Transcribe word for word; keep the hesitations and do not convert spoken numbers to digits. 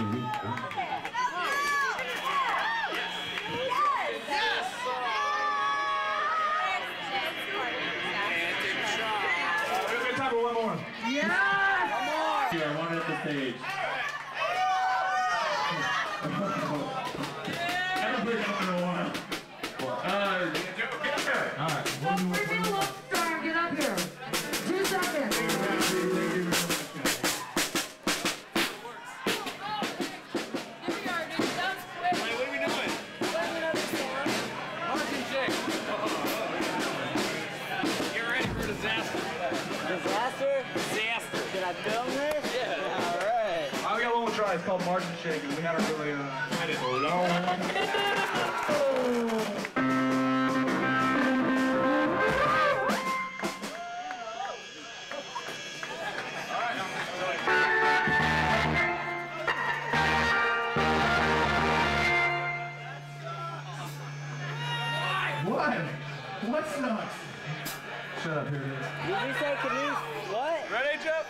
One more. Yeah! One more. Here, one at the stage. I don't think I'm gonna want to. Uh, all right. One more. Give me a little time. Get up here. Two seconds. Wait, what are we doing? Marching chick. Get ready for disaster. Disaster? Disaster. Can I film this? Yeah. All right. I got one more try. It's called Marching Shake, and we had to really uh, had it long. What? What sucks? Shut up, here it is. Did you say can you what? Ready, Joe?